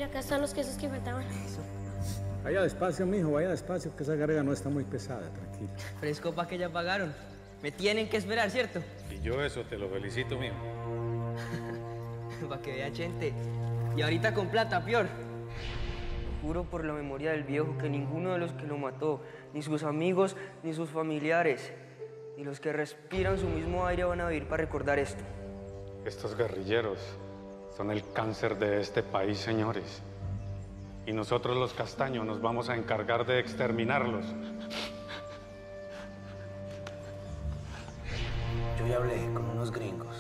mira, acá están los quesos que faltaban. Vaya despacio, mijo, vaya despacio, que esa carga no está muy pesada, tranquilo. Fresco pa' que ya pagaron. Me tienen que esperar, ¿cierto? Y yo eso te lo felicito, mijo. Pa' que vea gente. Y ahorita con plata, peor. Juro por la memoria del viejo que ninguno de los que lo mató, ni sus amigos, ni sus familiares, ni los que respiran su mismo aire van a vivir para recordar esto. Estos guerrilleros son el cáncer de este país, señores. Y nosotros los castaños nos vamos a encargar de exterminarlos. Yo ya hablé con unos gringos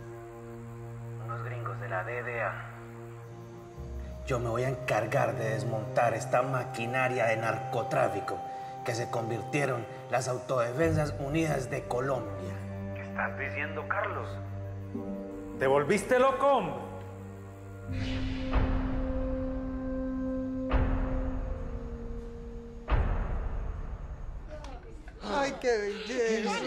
de la DDA. Yo me voy a encargar de desmontar esta maquinaria de narcotráfico que se convirtieron las Autodefensas Unidas de Colombia. ¿Qué estás diciendo, Carlos? ¿Te volviste loco, hombre? ¡Ay, qué belleza!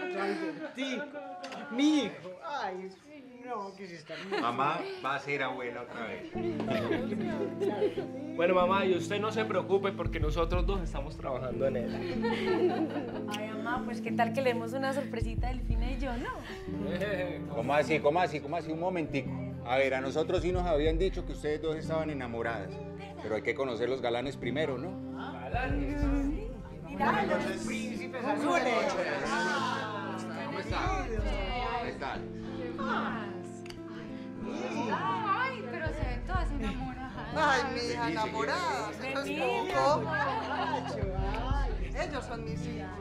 Mi hijo. Ay, no, ¿qué es esta? Mamá va a ser abuela otra vez. Bueno, mamá, y usted no se preocupe porque nosotros dos estamos trabajando en él. Ay, mamá, pues qué tal que le demos una sorpresita a Delfina y yo, ¿no? ¿Cómo así? Un momentico. A ver, a nosotros sí nos habían dicho que ustedes dos estaban enamoradas. Pero hay que conocer los galanes primero, ¿no? ¿Galanes? Mira, los príncipes azules. ¿Cómo están? ¿Qué tal? Ay, pero se ven todas enamoradas. Ay, mi hija enamorada. Eso es poco. Ellos son mis hijos.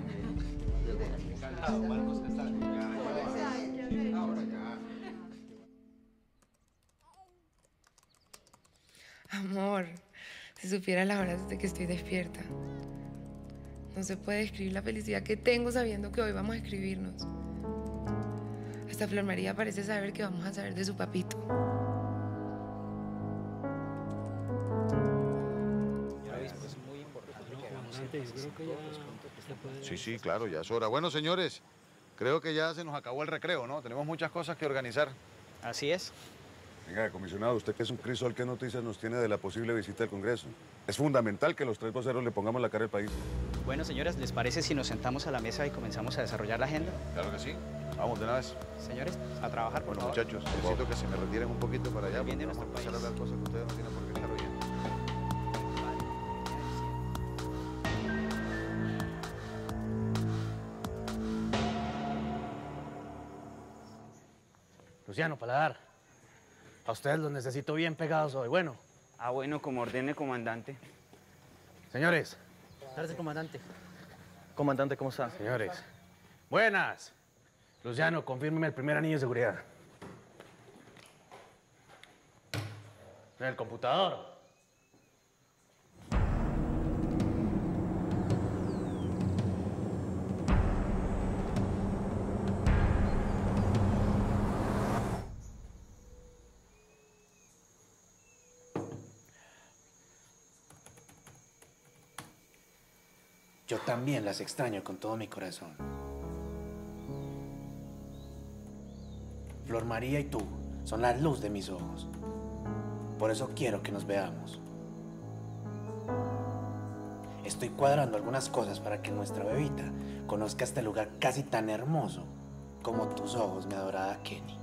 Marcos Castaño. Ahora ya. Amor, si supieras las horas desde que estoy despierta. No se puede describir la felicidad que tengo sabiendo que hoy vamos a escribirnos. Hasta Flor María parece saber que vamos a saber de su papito. Sí, claro, ya es hora. Bueno, señores, creo que ya se nos acabó el recreo, ¿no? Tenemos muchas cosas que organizar. Así es. Venga, comisionado, usted que es un crisol, ¿qué noticias nos tiene de la posible visita al Congreso? Es fundamental que los tres voceros le pongamos la cara al país. Bueno, señores, ¿les parece si nos sentamos a la mesa y comenzamos a desarrollar la agenda? Claro que sí. Vamos de una vez. Señores, a trabajar, por favor. Bueno, muchachos, necesito que se me retiren un poquito para allá. Bien de nuestro país. Vamos a empezar a hablar cosas que ustedes no tienen por qué estar oyendo. Luciano, Paladar, a ustedes los necesito bien pegados hoy. Bueno. Ah, bueno, como ordene, comandante. Señores. Tarde, comandante. Comandante, ¿cómo está? Señores. Buenas. Luciano, confírmeme el primer anillo de seguridad. En el computador. Yo también las extraño con todo mi corazón. Flor María y tú son la luz de mis ojos. Por eso quiero que nos veamos. Estoy cuadrando algunas cosas para que nuestra bebita conozca este lugar casi tan hermoso como tus ojos, mi adorada Kenny.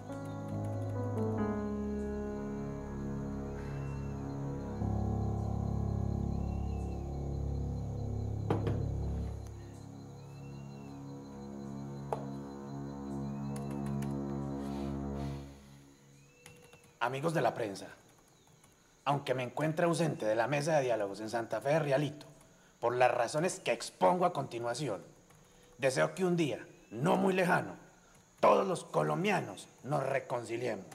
Amigos de la prensa, aunque me encuentre ausente de la mesa de diálogos en Santa Fe de Rialito, por las razones que expongo a continuación, deseo que un día, no muy lejano, todos los colombianos nos reconciliemos.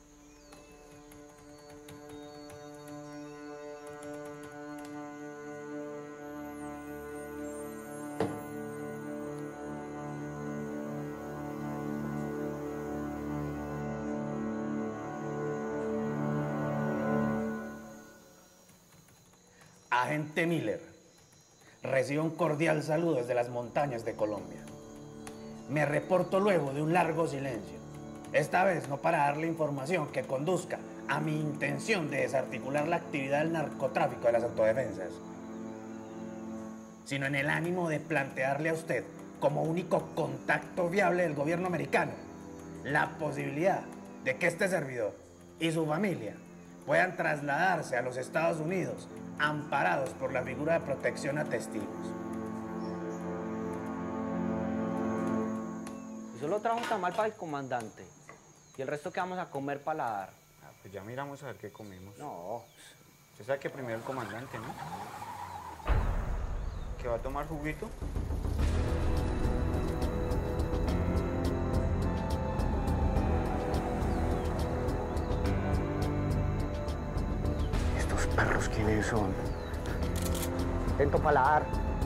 Agente Miller, recibo un cordial saludo desde las montañas de Colombia. Me reporto luego de un largo silencio, esta vez no para darle información que conduzca a mi intención de desarticular la actividad del narcotráfico de las autodefensas, sino en el ánimo de plantearle a usted, como único contacto viable del gobierno americano, la posibilidad de que este servidor y su familia puedan trasladarse a los Estados Unidos amparados por la figura de protección a testigos. Solo trajo un tamal para el comandante. ¿Y el resto que vamos a comer paladar? Pues ya miramos a ver qué comemos. No. Usted sabe que primero el comandante, ¿no? ¿Que va a tomar juguito? ¿Estos perros quiénes son? Intento paladar.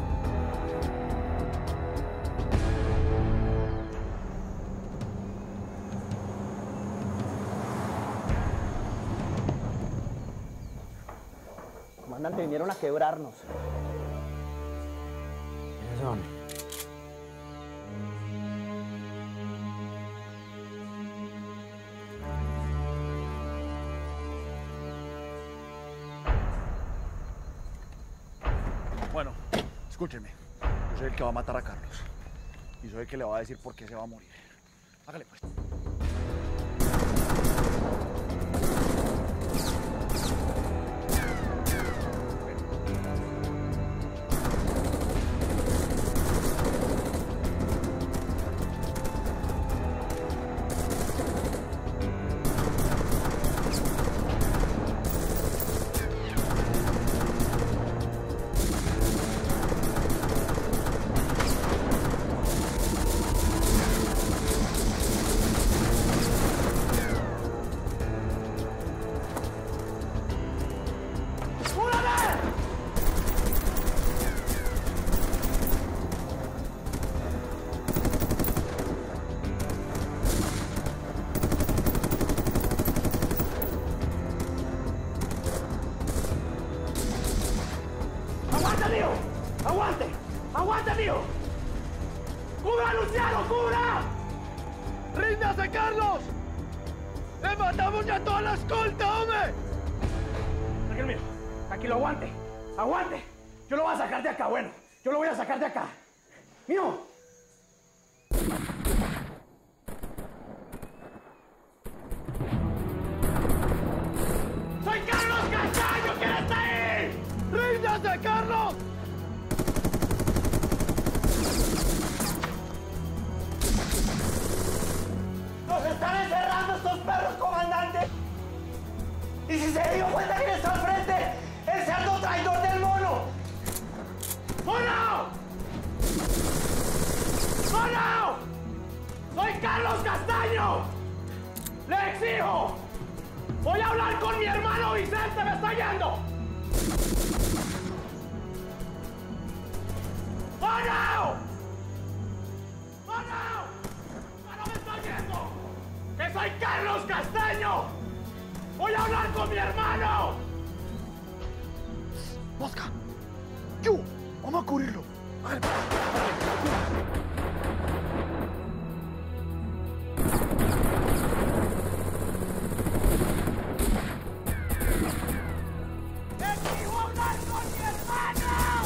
Comandante, vinieron a quebrarnos. ¿Quiénes son? Bueno, escúchenme. Yo soy el que va a matar a Carlos. Y soy el que le va a decir por qué se va a morir. Hágale pues. ¡Aguante! ¡Aguante, tío! ¡Cubra, Luciano! ¡Cubra! ¡Ríndase, Carlos! ¡Le matamos ya toda la escolta, hombre! Tranquilo, mío. Tranquilo, aguante. ¡Aguante! Yo lo voy a sacar de acá, bueno. Yo lo voy a sacar de acá. ¡Mío! ¡Soy Carlos Castaño! ¿Quién está ahí? ¡Ríndase, Carlos! ¡Nos están encerrando estos perros, comandante! Y si se dio cuenta quién está al frente, el cerdo traidor del mono. ¡Mono! ¡Mono! ¡Soy Carlos Castaño! ¡Le exijo! ¡Voy a hablar con mi hermano Vicente! ¡Me está yendo! ¡Mono! ¡Mono! ¡No me está yendo! ¡Que soy Carlos Castaño! ¡Voy a hablar con mi hermano! ¡Mosca! ¡Yo! ¡Vamos a cubrirlo! ¡Exijo hablar con mi hermano!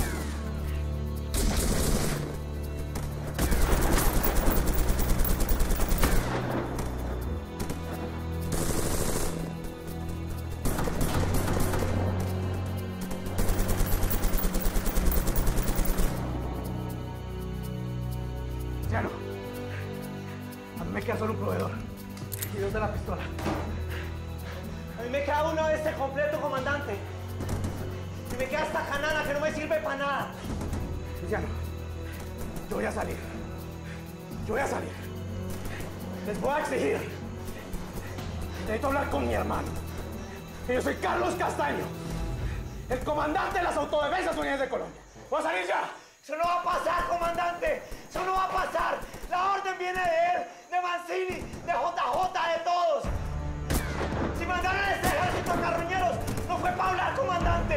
Luciano, a mí me queda solo un proveedor. ¿Y dónde la pistola? A mí me queda uno de este completo, comandante. Y me queda esta canana que no me sirve para nada. Luciano, yo voy a salir. Yo voy a salir. Les voy a exigir. Necesito hablar con mi hermano. Que yo soy Carlos Castaño, el comandante de las Autodefensas Unidas de Colombia. ¡Voy a salir ya! ¡Eso no va a pasar, comandante! ¡Eso no va a pasar! La orden viene de él, de Mancini, de JJ, de todos. Si mandaron a este ejército a carroñeros, no fue para hablar, comandante.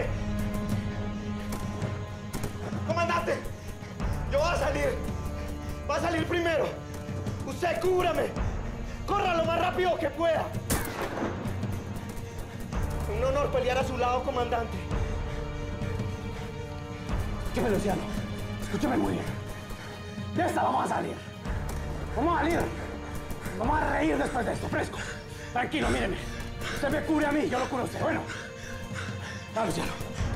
Comandante, yo voy a salir. Va a salir primero. Usted cúbrame. Corra lo más rápido que pueda. Un honor pelear a su lado, comandante. Escúcheme, Luciano. Escúcheme muy bien. De esta vamos a salir. Vamos a salir. Vamos a reír después de esto, fresco. Tranquilo, míreme. Usted me cubre a mí, yo lo curo a usted. Bueno. Va, Luciano.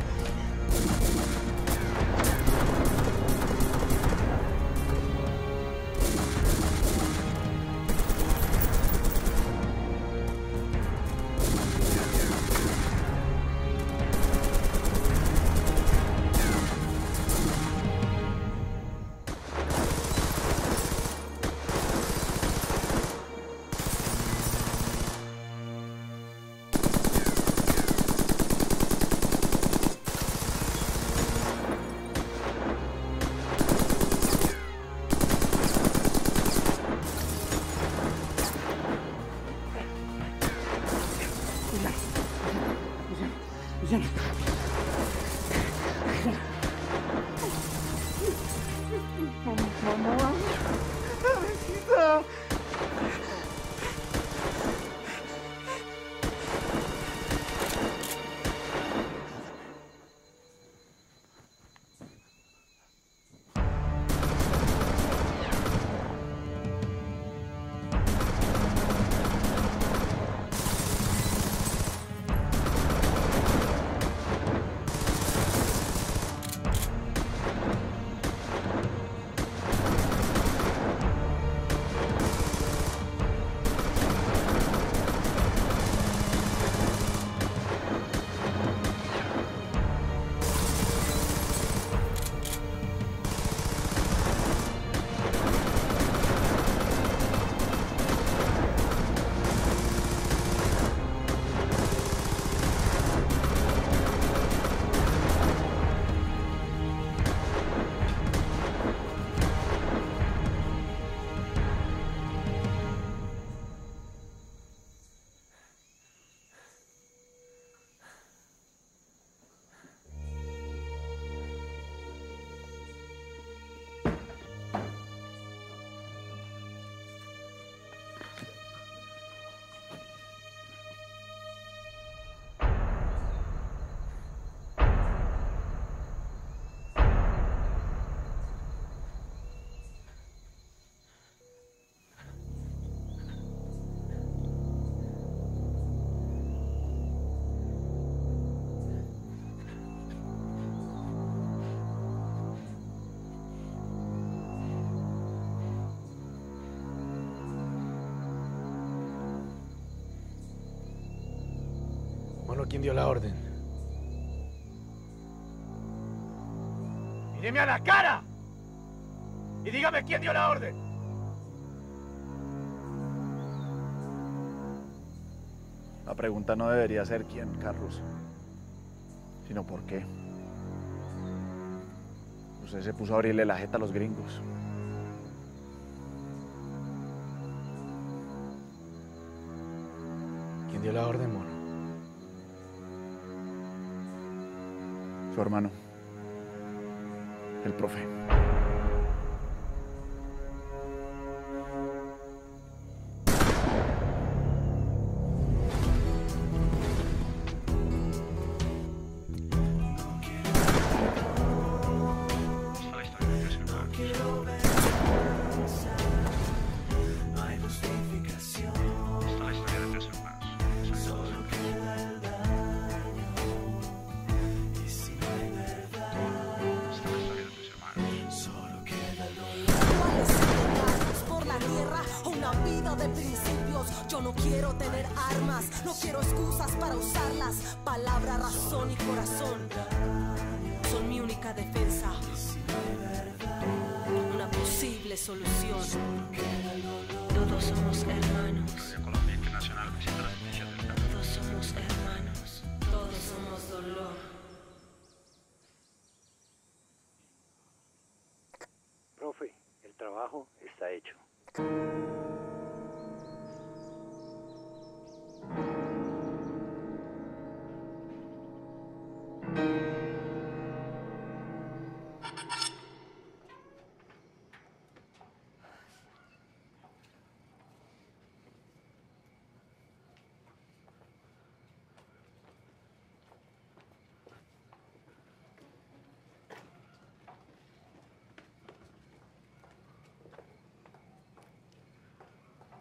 Mamá. Mamacita. Bueno, ¿quién dio la orden? ¡Míreme a la cara! Y dígame quién dio la orden. La pregunta no debería ser quién, Carlos, sino por qué. Usted se puso a abrirle la jeta a los gringos. ¿Quién dio la orden, mono? Su hermano, el profe. De principios, yo no quiero tener armas, no quiero excusas para usarlas. Palabra, razón y corazón son mi única defensa. Una posible solución. Todos somos hermanos. Todos somos hermanos. Todos somos dolor. Profe, el trabajo está hecho.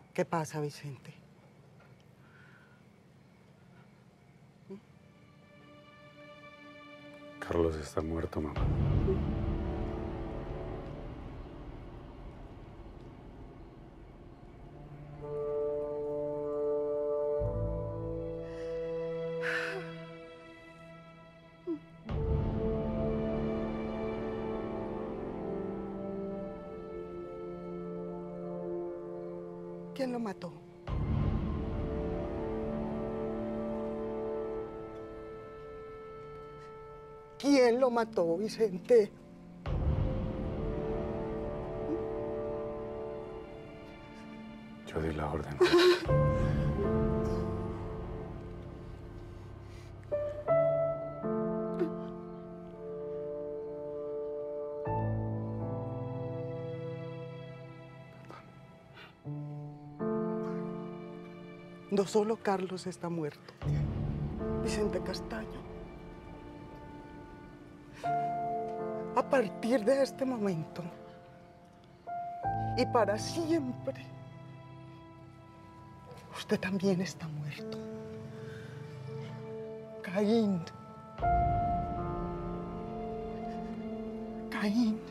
¿Qué pasa, Vicente? Carlos está muerto, mamá. ¿Quién lo mató? ¿Quién lo mató, Vicente? Yo di la orden. No solo Carlos está muerto, Vicente Castaño. A partir de este momento y para siempre, usted también está muerto. Caín. Caín.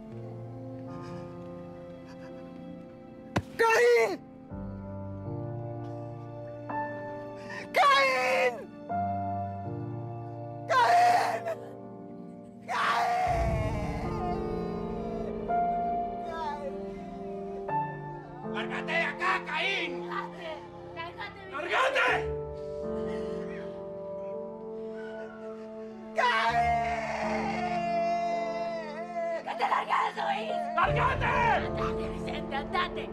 ¡Caín! ¡Caín! ¡Caín! ¡Lárgate de acá, Caín! ¡Lárgate! ¡Que te largues de su hijo! ¡Lárgate! ¡Andate, Vicente, andate!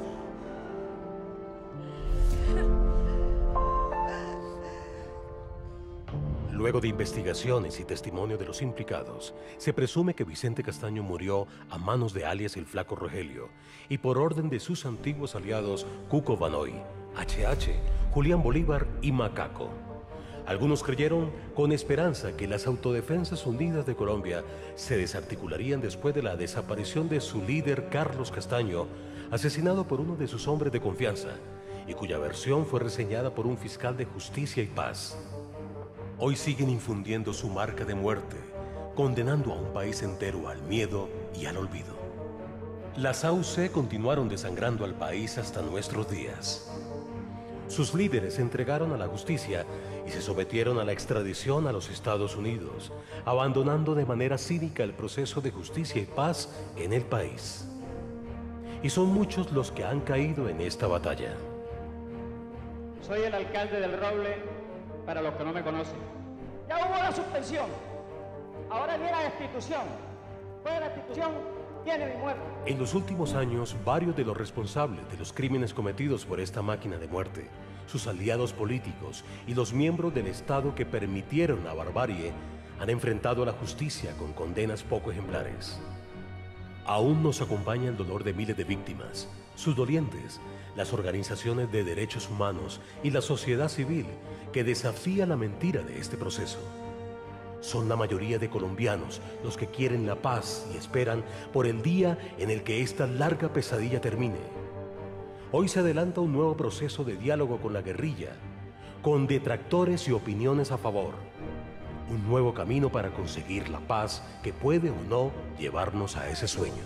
Luego de investigaciones y testimonio de los implicados, se presume que Vicente Castaño murió a manos de alias el Flaco Rogelio y por orden de sus antiguos aliados Cuco Vanoy, HH, Julián Bolívar y Macaco. Algunos creyeron con esperanza que las Autodefensas Unidas de Colombia se desarticularían después de la desaparición de su líder Carlos Castaño, asesinado por uno de sus hombres de confianza, y cuya versión fue reseñada por un fiscal de Justicia y Paz. Hoy siguen infundiendo su marca de muerte, condenando a un país entero al miedo y al olvido. Las AUC continuaron desangrando al país hasta nuestros días. Sus líderes se entregaron a la justicia y se sometieron a la extradición a los Estados Unidos, abandonando de manera cínica el proceso de justicia y paz en el país. Y son muchos los que han caído en esta batalla. Soy el alcalde del Roble, para los que no me conocen. Ya hubo la suspensión. Ahora viene la destitución. Después de la destitución, viene mi muerte. En los últimos años, varios de los responsables de los crímenes cometidos por esta máquina de muerte, sus aliados políticos y los miembros del Estado que permitieron la barbarie, han enfrentado a la justicia con condenas poco ejemplares. Aún nos acompaña el dolor de miles de víctimas, sus dolientes, las organizaciones de derechos humanos y la sociedad civil que desafía la mentira de este proceso. Son la mayoría de colombianos los que quieren la paz y esperan por el día en el que esta larga pesadilla termine. Hoy se adelanta un nuevo proceso de diálogo con la guerrilla, con detractores y opiniones a favor. Un nuevo camino para conseguir la paz que puede o no llevarnos a ese sueño.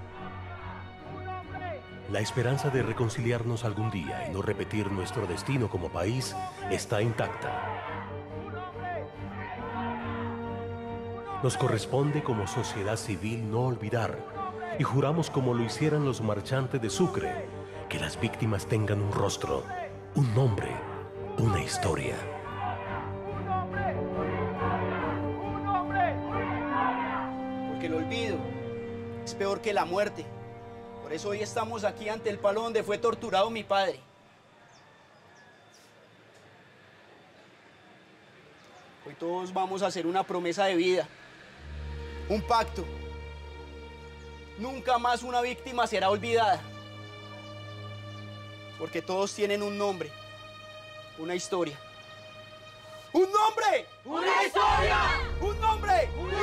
La esperanza de reconciliarnos algún día y no repetir nuestro destino como país está intacta. Nos corresponde como sociedad civil no olvidar, y juramos como lo hicieran los marchantes de Sucre, que las víctimas tengan un rostro, un nombre, una historia. Porque el olvido es peor que la muerte. Por eso hoy estamos aquí ante el palo donde fue torturado mi padre. Hoy todos vamos a hacer una promesa de vida, un pacto. Nunca más una víctima será olvidada. Porque todos tienen un nombre, una historia. ¡Un nombre! ¡Una historia! ¡Un nombre! ¡Una